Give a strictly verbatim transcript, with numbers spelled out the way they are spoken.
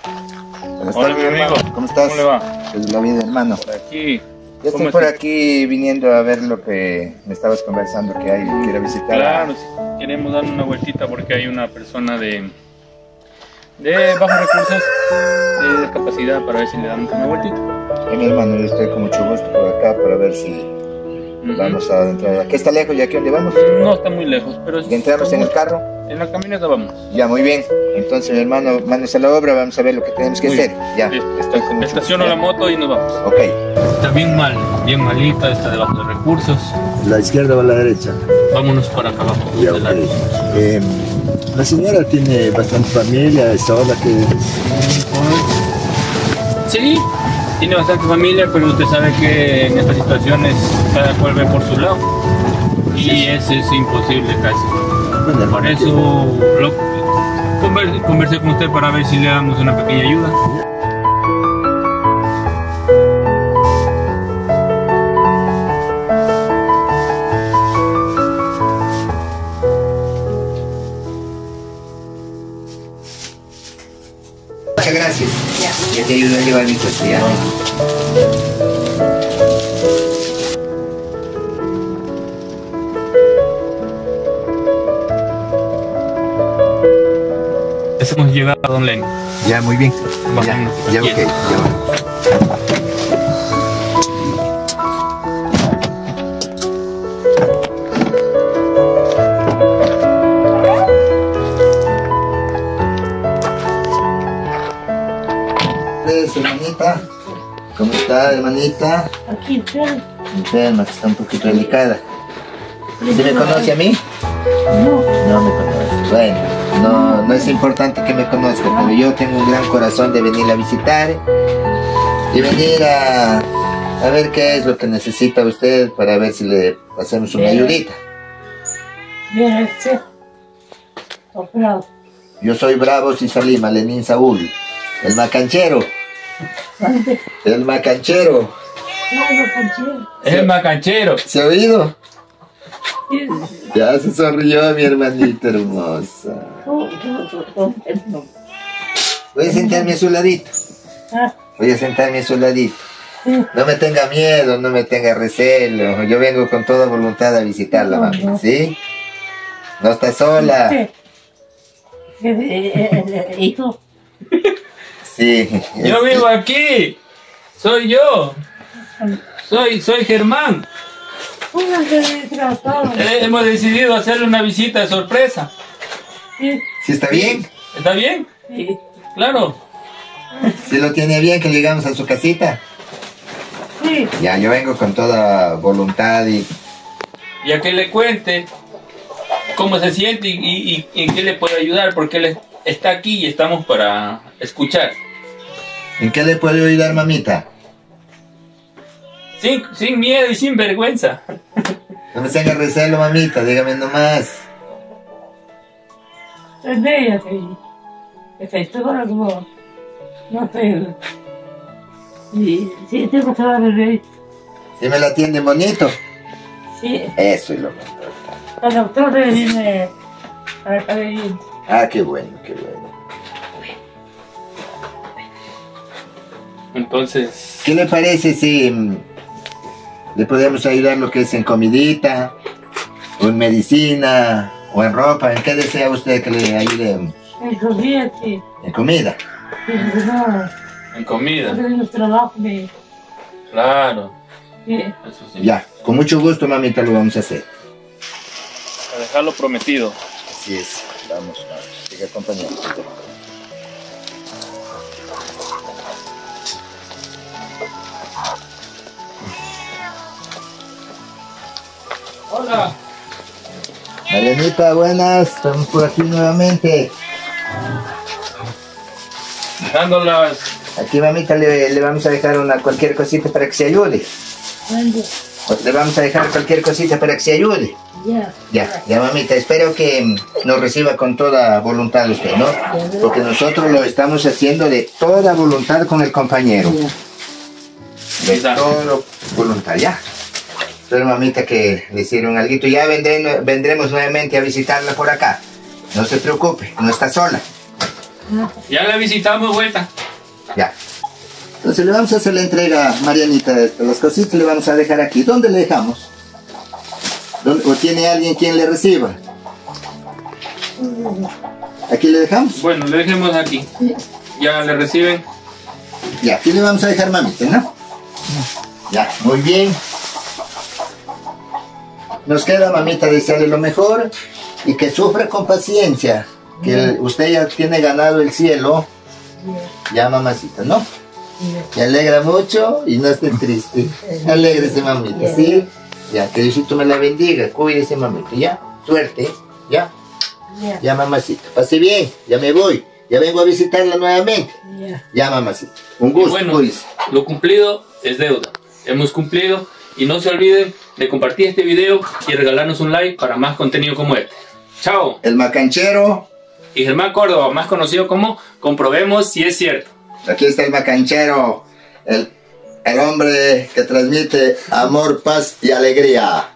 Buenas Hola, tardes, mi amigo. hermano. ¿Cómo estás? ¿Cómo le va? Pues la vida, hermano. Por aquí. Ya estoy por aquí viniendo a ver lo que me estabas conversando que hay, quiero visitar. Claro, sí. Queremos darle una vueltita porque hay una persona de, de bajos recursos, de discapacidad, para ver si le damos una vueltita. Eh, mi hermano, yo estoy con mucho gusto por acá para ver si Uh-huh. vamos a entrar. ¿Aquí está lejos? ¿Y aquí dónde vamos? No está muy lejos, pero es- ¿Ya entramos en el carro? en la camioneta vamos. Ya, muy bien. Entonces, mi hermano, manos a la obra, vamos a ver lo que tenemos que Muy hacer. bien. Ya, Listo. estoy con mucho Estaciono gusto. la moto y nos vamos. Ok. Está bien mal, bien malita, está de bajos recursos. ¿La izquierda o la derecha? Vámonos para acá abajo. Ya, de ok. la- Eh, la señora tiene bastante familia, es sola, que Sí, tiene bastante familia, pero usted sabe que en estas situaciones cada cual ve por su lado. Y eso es imposible casi. bueno, Por eso lo, conver- conversé con usted para ver si le damos una pequeña ayuda. Muchas gracias. Ya. Ya te ayudo a llevar mi coche, ya. Hemos llegado a Don Lenny. Ya, muy bien. Vamos. Ya, ya, ok. Ya vamos. Pues, hermanita, ¿cómo está, hermanita? Aquí, pero Enferma, que está un poquito delicada. ¿Sí me conoce a mí? no, No me conoce. Bueno, no, no es importante que me conozca, pero yo tengo un gran corazón de venir a visitar y venir a, a ver qué es lo que necesita usted para ver si le hacemos una ayudita. viene este operado. Yo soy Bravo Cisalima, Lenín Saúl, el macanchero, ¿Dónde? el macanchero. Claro, canchero. Es el macanchero. ¿Se ha oído? Sí. Ya se sonrió mi hermanita hermosa. Oh, oh, oh, oh, no. Voy a sentarme a su ladito. Ah, Voy a sentarme a su ladito. sí. No me tenga miedo, no me tenga recelo. Yo vengo con toda voluntad a visitarla, No, mami. no. ¿Sí? No está sola. Sí. Eh, eh, eh, Hijo, Sí. Yo es- vivo aquí. Soy yo. Soy, soy Germán. póngase desgraciado. Eh, hemos decidido hacerle una visita sorpresa. Sí, ¿Sí está bien? ¿Está bien? sí, Claro. ¿Sí lo tiene bien que llegamos a su casita? sí. Ya, yo vengo con toda voluntad y... Y a que le cuente cómo se siente y, y- y en qué le puede ayudar, porque él está aquí y estamos para escuchar. ¿En qué le puedo ayudar, mamita? Sin, sin miedo y sin vergüenza. No me tenga recelo, mamita, dígame nomás. Es bella, sí. Efecto para como. No sé. Sí, sí, te pasaba de reír. ¿Sí me la atienden bonito? Sí, Eso es lo mejor. el doctor le viene a la cabellera. Ah, qué bueno, qué bueno. Entonces, ¿Qué le parece si mm, le podemos ayudar lo que es en comidita, o en medicina, o en ropa? ¿En qué desea usted que le ayudemos? El día, sí. En comida. Sí, no, en no comida. tenemos trabajo, me. Claro. Sí. Eso sí. Ya, con mucho gusto, mamita, lo vamos a hacer. A dejarlo prometido. Así es. Vamos, vamos. Sigue acompañando. Hola. Marianita, buenas. Estamos por aquí nuevamente. Dándolas. Aquí, mamita, le, le vamos a dejar una cualquier cosita para que se ayude. ¿Dónde? Le vamos a dejar cualquier cosita para que se ayude. Ya. Ya, ya, mamita, espero que mm, nos reciba con toda voluntad usted, ¿no? Porque nosotros lo estamos haciendo de toda voluntad con el compañero. De toda voluntad, ya. Espero, mamita, que le hicieron algo. Ya vendré- vendremos nuevamente a visitarla por acá. No se preocupe, no está sola. Ya la visitamos vuelta. Ya. Entonces le vamos a hacer la entrega a Marianita. Las cositas le vamos a dejar aquí. ¿Dónde le dejamos? ¿Dónde? ¿O tiene alguien quien le reciba? ¿Aquí le dejamos? Bueno, le dejemos aquí. Ya le reciben. Ya, aquí le vamos a dejar, mamita, ¿no? Ya, muy bien. Nos queda, mamita, desearle lo mejor y que sufra con paciencia. Que el- usted ya tiene ganado el cielo. Ya, mamacita, ¿no? Me alegra mucho y no esté triste. Alégrese, mamita, ¿sí? Ya, que Diosito me la bendiga. Cuídese, mamita, ¿ya? Suerte, ¿ya? Ya, mamacita. Pase bien, ya me voy. Ya vengo a visitarla nuevamente. Ya, mamacita. Un Y gusto, bueno, cuídese. lo cumplido es deuda. Hemos cumplido y no se olviden de compartir este video y regalarnos un like para más contenido como este. Chao. El macanchero. Y Germán Córdoba, más conocido como Comprobemos si es cierto. Aquí está el macanchero. El, el hombre que transmite amor, paz y alegría.